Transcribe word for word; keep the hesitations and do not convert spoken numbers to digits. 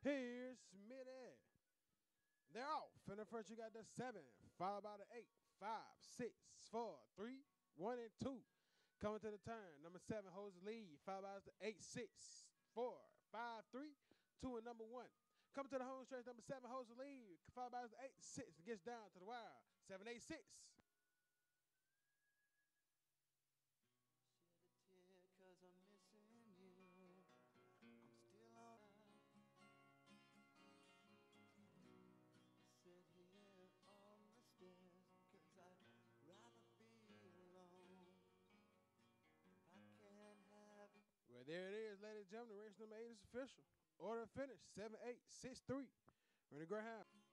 Here's Smitty. They're off. In the first, you got the seven, followed by the eight, five, six, four, three, one, and two. Coming to the turn, number seven holds the lead, followed by the eight, six, four, five, three, two, and number one. Coming to the home stretch, number seven holds the lead, followed by the eight, six, and gets down to the wire. Seven, eight, six. Shed a tear 'cause I'm missing you. I'm still on. Sit here on the stairs 'cause I'd rather be alone. If I can't have it. Well, there it is, ladies and gentlemen. The race number eight is official. Order finished, seven, eight, six, three. Rennie Greyhound.